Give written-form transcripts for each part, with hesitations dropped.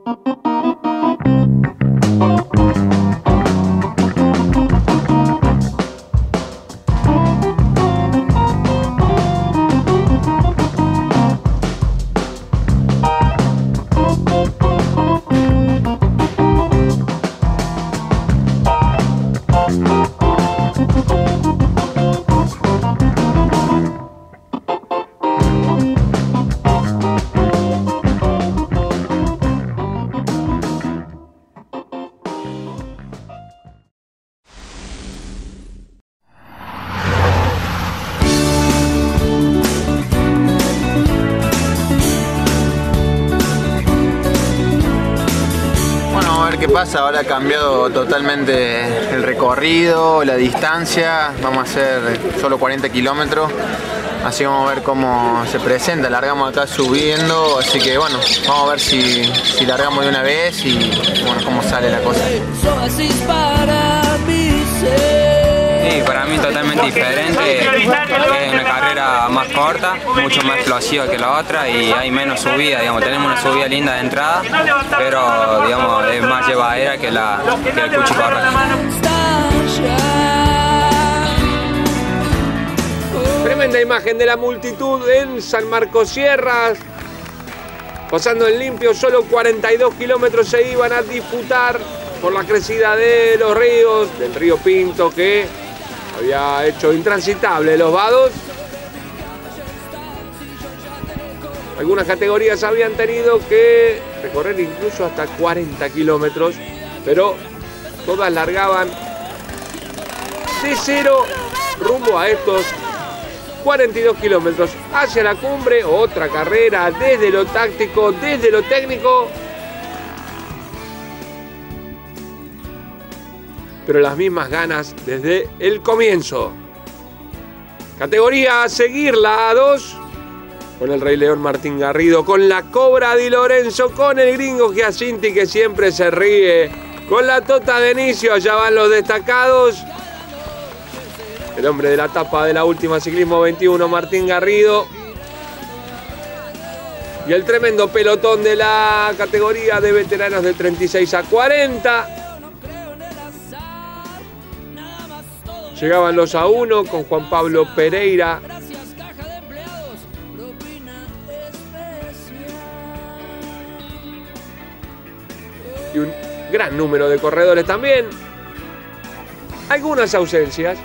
¿Qué pasa? Ahora ha cambiado totalmente el recorrido, la distancia. Vamos a hacer solo 40 kilómetros. Así vamos a ver cómo se presenta. Largamos acá subiendo, así que bueno, vamos a ver si largamos de una vez y bueno, cómo sale la cosa. Sí, para mí totalmente diferente, es una carrera más corta, mucho más explosiva que la otra y hay menos subida, digamos, tenemos una subida linda de entrada, pero digamos, es más llevadera que el Cuchicorral. Tremenda imagen de la multitud en San Marcos Sierras, pasando en limpio, solo 42 kilómetros se iban a disputar por la crecida de los ríos, del río Pinto que había hecho intransitable los vados. Algunas categorías habían tenido que recorrer incluso hasta 40 kilómetros, pero todas largaban de cero rumbo a estos 42 kilómetros hacia la cumbre. Otra carrera desde lo táctico, desde lo técnico, pero las mismas ganas desde el comienzo. Categoría a seguir, la A2, con el Rey León Martín Garrido, con la Cobra Di Lorenzo, con el Gringo Giacinti que siempre se ríe, con la Tota Denicio. Allá van los destacados. El hombre de la tapa de la última Ciclismo 21, Martín Garrido. Y el tremendo pelotón de la categoría de veteranos de 36 a 40. Llegaban los A1 con Juan Pablo Pereira. Y un gran número de corredores también. Algunas ausencias.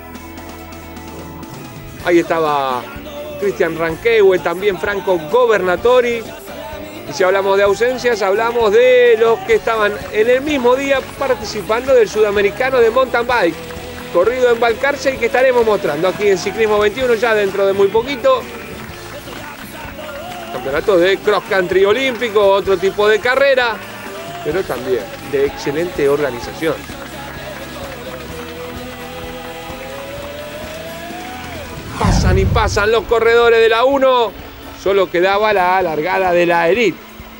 Ahí estaba Cristian Ranquehue, también Franco Gobernatori. Y si hablamos de ausencias, hablamos de los que estaban en el mismo día participando del Sudamericano de Mountain Bike, corrido en Balcarce, y que estaremos mostrando aquí en Ciclismo 21 ya dentro de muy poquito. Campeonato de cross country olímpico, otro tipo de carrera, pero también de excelente organización. Pasan y pasan los corredores de la 1. Solo quedaba la largada de la Elite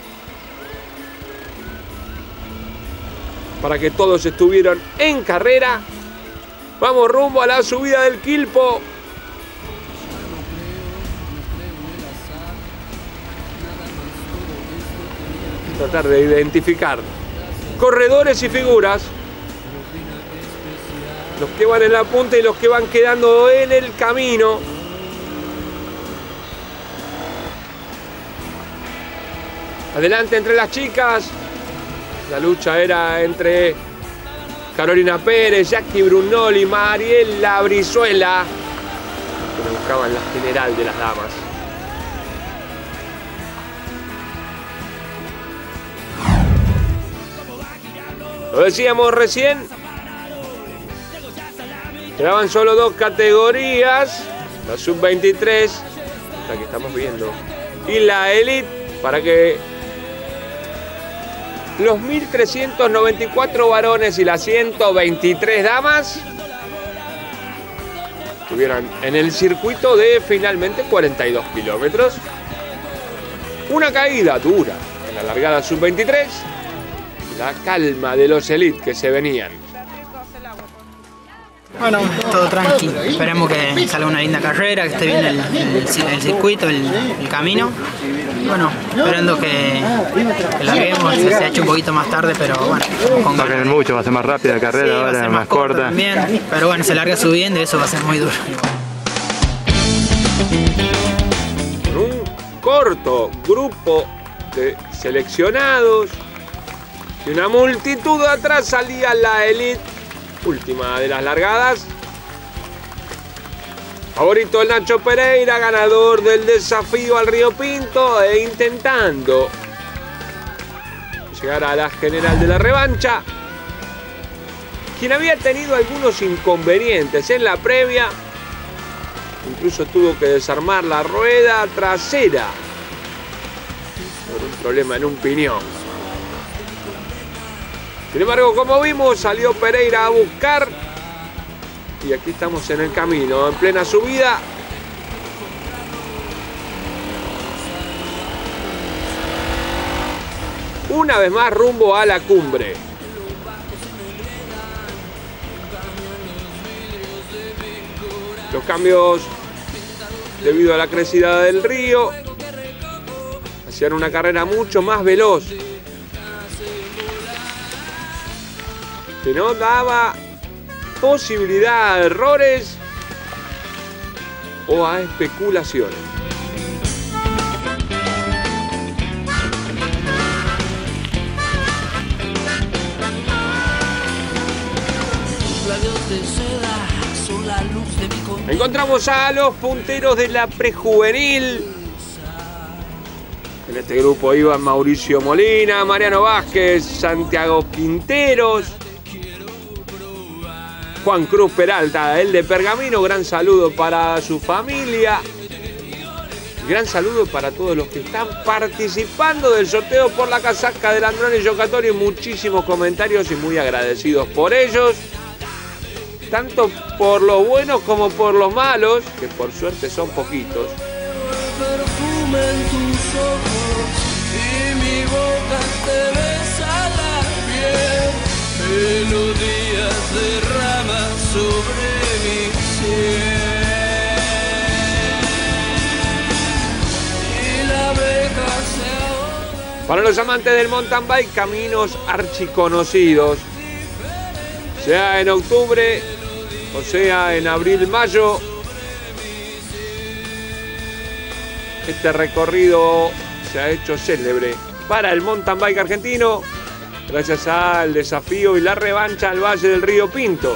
para que todos estuvieran en carrera. Vamos rumbo a la subida del Quilpo. Tratar de identificar corredores y figuras. Los que van en la punta y los que van quedando en el camino. Adelante entre las chicas. La lucha era entre Carolina Pérez, Jackie Brunoli, Mariela Brizuela, que buscaban la general de las damas. Lo decíamos recién, quedaban solo dos categorías, la sub-23, la que estamos viendo, y la Elite, para que los 1.394 varones y las 123 damas estuvieran en el circuito de finalmente 42 kilómetros. Una caída dura en la largada sub-23, la calma de los Elite que se venían. Bueno, todo tranquilo. Esperemos que salga una linda carrera, que esté bien el circuito, el camino. Bueno, esperando que larguemos. Se ha hecho un poquito más tarde, pero bueno. Va a tener mucho, va a ser más rápida la carrera, sí, va a ser más corta. También, pero bueno, se larga subiendo y eso va a ser muy duro. Con un corto grupo de seleccionados y una multitud atrás salía la elite. Última de las largadas. Favorito el Nacho Pereira, ganador del desafío al Río Pinto e intentando llegar a la general de la revancha. Quien había tenido algunos inconvenientes en la previa, incluso tuvo que desarmar la rueda trasera por un problema en un piñón. Sin embargo, como vimos, salió Pereira a buscar y aquí estamos en el camino, en plena subida. Una vez más rumbo a la cumbre. Los cambios debido a la crecida del río hacían una carrera mucho más veloz, que no daba posibilidad a errores o a especulaciones. Encontramos a los punteros de la prejuvenil. En este grupo iban Mauricio Molina, Mariano Vázquez, Santiago Quinteros, Juan Cruz Peralta, el de Pergamino. Gran saludo para su familia. Gran saludo para todos los que están participando del sorteo por la casaca del Androni Giocatori. Muchísimos comentarios y muy agradecidos por ellos. Tanto por los buenos como por los malos, que por suerte son poquitos. Para los amantes del mountain bike, caminos archiconocidos, sea en octubre o sea en abril-mayo, este recorrido se ha hecho célebre para el mountain bike argentino gracias al desafío y la revancha al Valle del Río Pinto.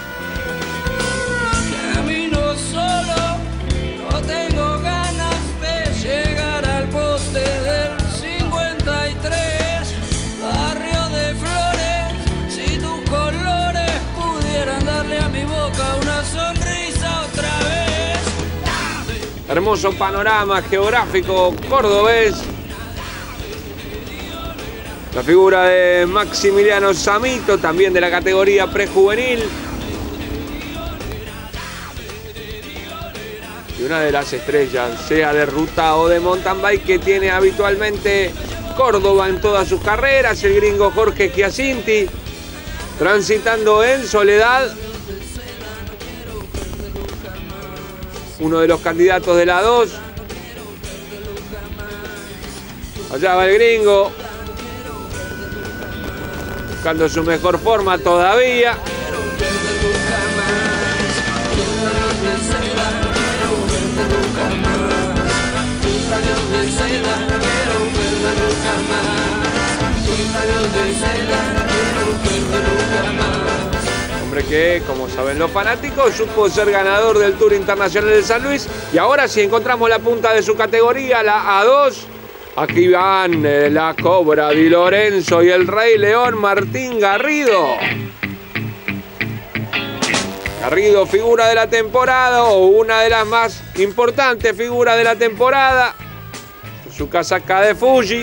Camino solo, no tengo ganas de llegar al poste del 53, barrio de Flores. Si tus colores pudieran darle a mi boca una sonrisa otra vez. Hermoso panorama geográfico cordobés. La figura de Maximiliano Samito, también de la categoría prejuvenil. Y una de las estrellas, sea de ruta o de mountain bike, que tiene habitualmente Córdoba en todas sus carreras, el gringo Jorge Giacinti, transitando en soledad. Uno de los candidatos de la 2. Allá va el gringo, buscando su mejor forma todavía. Hombre que, como saben los fanáticos, supo ser ganador del Tour Internacional de San Luis. Y ahora sí encontramos la punta de su categoría, la A2. Aquí van la Cobra Di Lorenzo y el Rey León Martín Garrido. Garrido, figura de la temporada, o una de las más importantes figuras de la temporada. Su casaca de Fuji.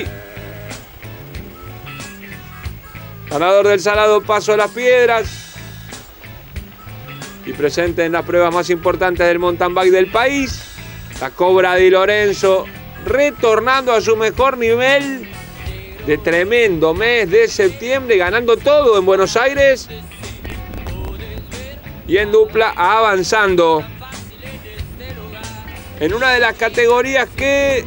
Ganador del Salado Paso de las Piedras. Y presente en las pruebas más importantes del mountain bike del país. La Cobra Di Lorenzo, retornando a su mejor nivel de tremendo mes de septiembre, ganando todo en Buenos Aires. y en dupla avanzando en una de las categorías que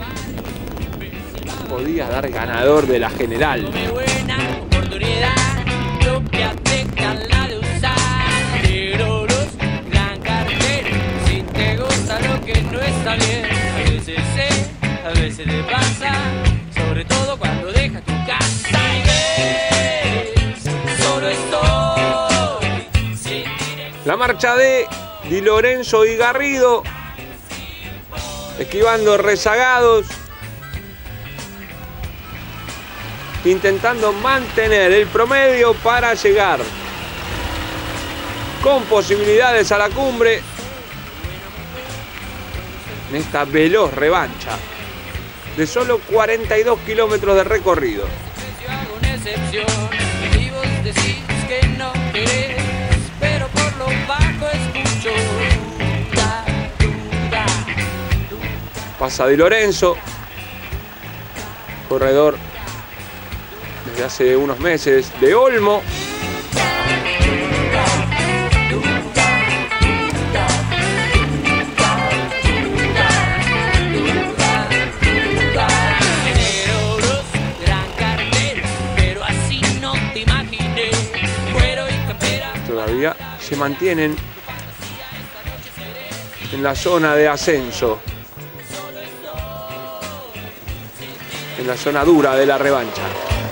podía dar ganador de la general. A veces te pasa, sobre todo cuando dejas tu casa y ves, solo estoy. La marcha de Di Lorenzo y Garrido, esquivando rezagados, intentando mantener el promedio para llegar con posibilidades a la cumbre en esta veloz revancha de solo 42 kilómetros de recorrido. Pasa Di Lorenzo, corredor desde hace unos meses de Olmo. Todavía se mantienen en la zona de ascenso, en la zona dura de la revancha.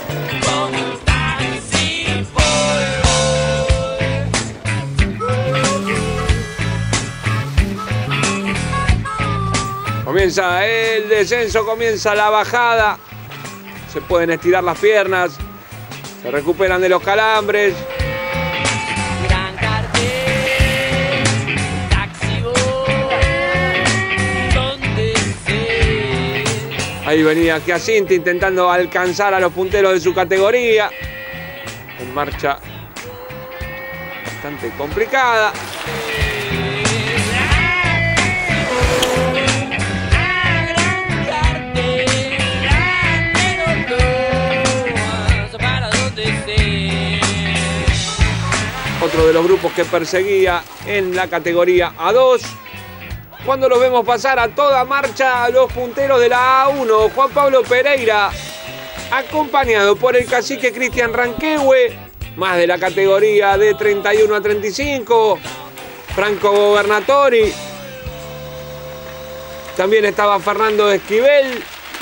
Comienza el descenso, comienza la bajada. Se pueden estirar las piernas, se recuperan de los calambres. Ahí venía Giacinti intentando alcanzar a los punteros de su categoría. En marcha bastante complicada. Otro de los grupos que perseguía en la categoría A2. Cuando los vemos pasar a toda marcha a los punteros de la A1, Juan Pablo Pereira, acompañado por el cacique Cristian Ranquehue, más de la categoría de 31 a 35, Franco Gobernatori, también estaba Fernando Esquivel,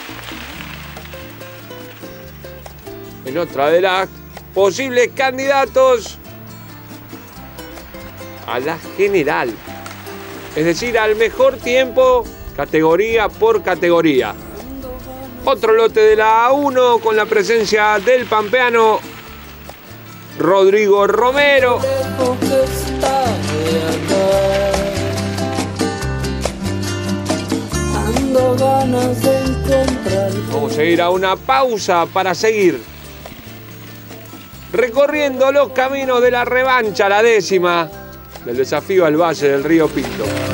en otra de las posibles candidatos a la general. Es decir, al mejor tiempo, categoría por categoría. Otro lote de la A1 con la presencia del pampeano Rodrigo Romero. Vamos a ir a una pausa para seguir recorriendo los caminos de la revancha, la 10ª del desafío al Valle del Río Pinto.